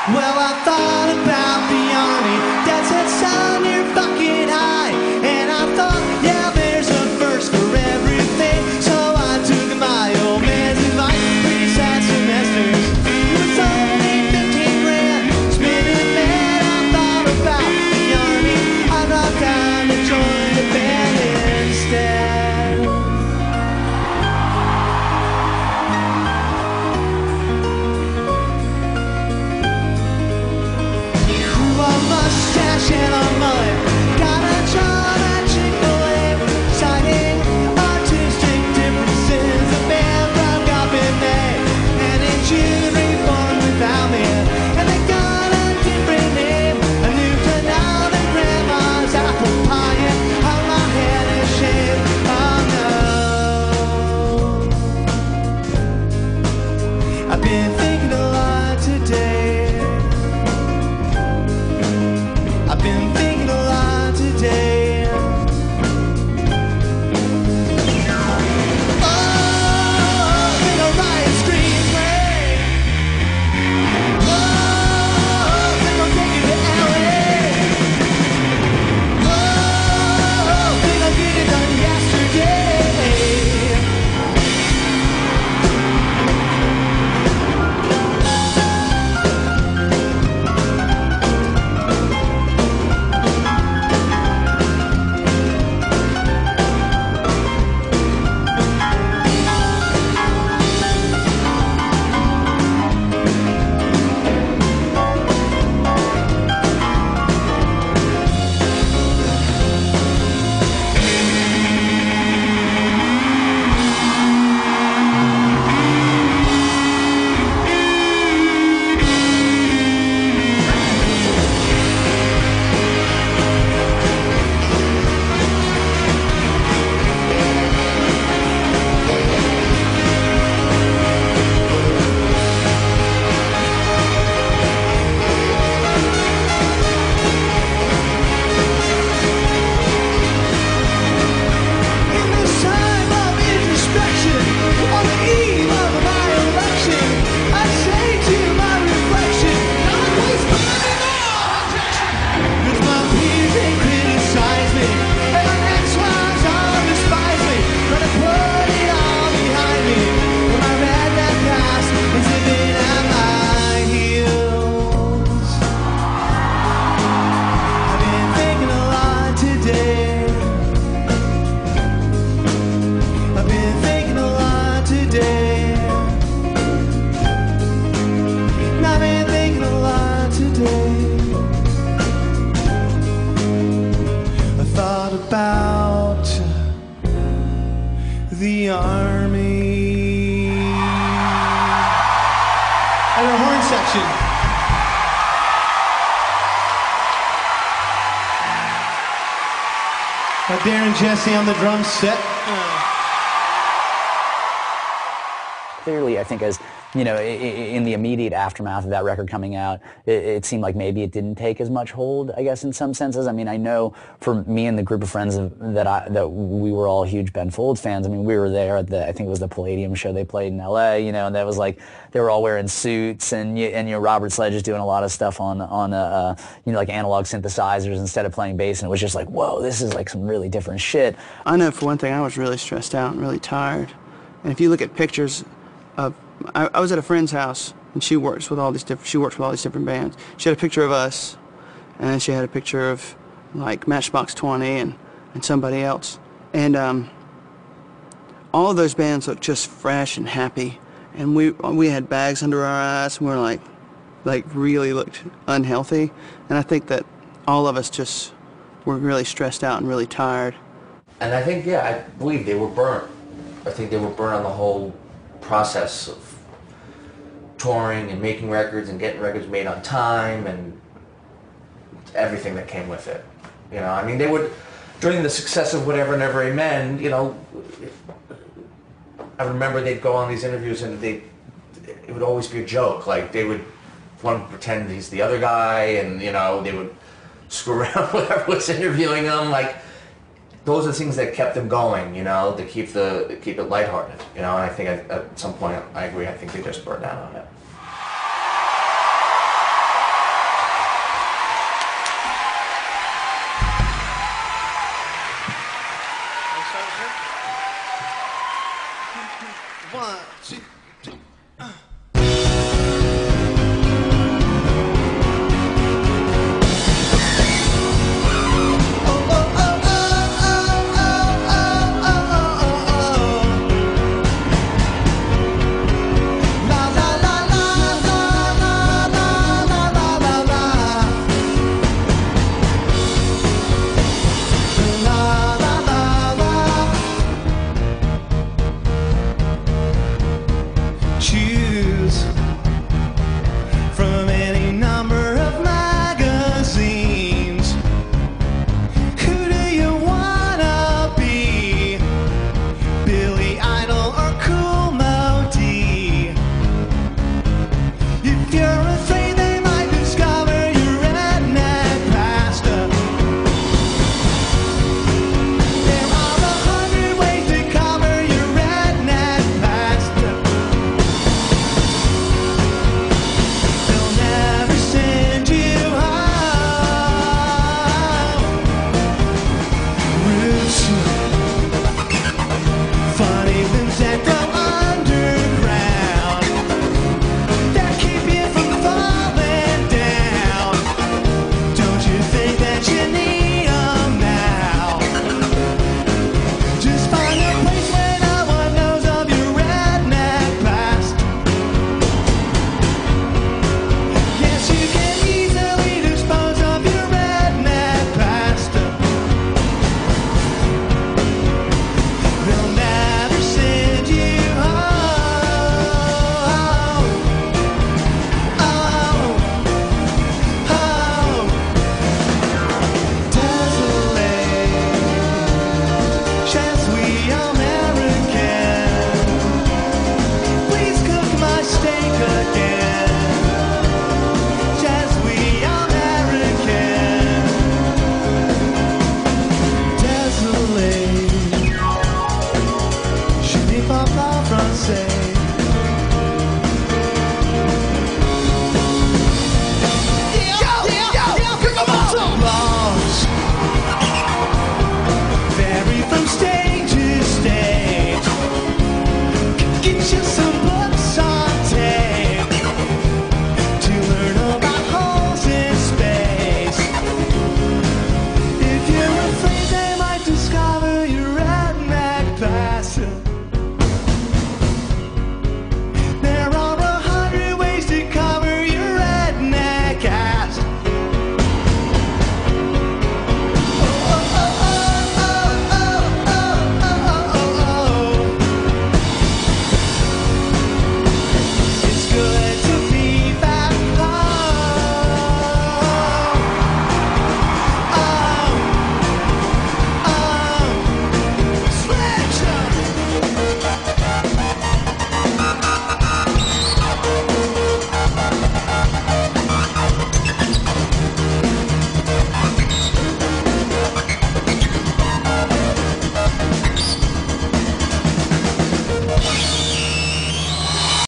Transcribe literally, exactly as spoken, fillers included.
Well, I thought about the army. Dad said, son, you're fucking high. And I thought, yeah, there's a first for everything. So I took my old man's advice. Three sad semesters. It was only fifteen grand. Spinning mad, I thought about the army. I dropped down to join the band instead. Mustache and a mullet, got a job at Chick-fil-A, citing artistic differences. The band broke up in May, and in June reformed without me. And they got a different name, a new canal than grandma's apple pie, and how my head is shaved. Oh no, I've been thinking a lot today. I've been thinking a lot today. Oh, think I'll write a screenplay. Oh, think I'll take you to L A. Oh, think I'll get it done yesterday. About the army and a horn section. Got Darren Jesse on the drum set. Clearly, I think as you know, in the immediate aftermath of that record coming out, it, it seemed like maybe it didn't take as much hold, I guess, in some senses. I mean, I know for me and the group of friends that I, that we were all huge Ben Folds fans. I mean, we were there at the, I think it was the Palladium show they played in L A, you know, and that was like, they were all wearing suits, and, and you know, Robert Sledge is doing a lot of stuff on, on uh, uh, you know, like analog synthesizers instead of playing bass, and it was just like, whoa, this is like some really different shit. I know for one thing, I was really stressed out and really tired. And if you look at pictures of, I, I was at a friend's house, and she works with all these different. She works with all these different bands. She had a picture of us, and then she had a picture of like Matchbox twenty and and somebody else. And um, all of those bands looked just fresh and happy. And we we had bags under our eyes, and we were like, like really looked unhealthy. And I think that all of us just were really stressed out and really tired. And I think, yeah, I believe they were burnt. I think they were burnt on the whole process of touring and making records and getting records made on time and everything that came with it. You know, I mean, they would, during the success of Whatever Never Amen, you know, I remember they'd go on these interviews and they, it would always be a joke. Like, they would want to pretend he's the other guy, and, you know, they would screw around with whoever was interviewing them. Like, those are the things that kept them going, you know, to keep the to keep it lighthearted, you know. And I think at, at some point, I agree. I think they just burned down on it. Choose